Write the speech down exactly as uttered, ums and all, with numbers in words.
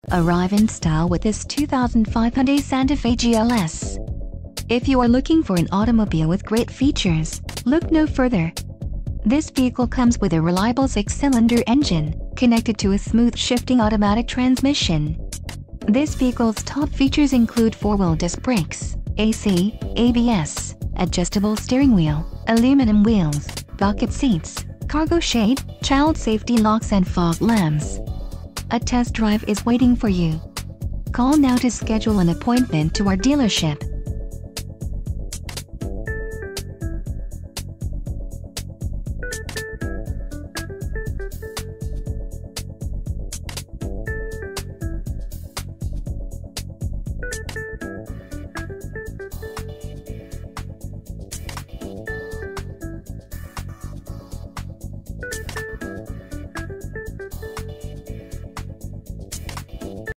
Arrive in style with this two thousand five Hyundai Santa Fe G L S. If you are looking for an automobile with great features, look no further. This vehicle comes with a reliable six-cylinder engine, connected to a smooth shifting automatic transmission. This vehicle's top features include four-wheel disc brakes, A C, A B S, adjustable steering wheel, aluminum wheels, bucket seats, cargo shade, child safety locks and fog lamps. A test drive is waiting for you. Call now to schedule an appointment to our dealership.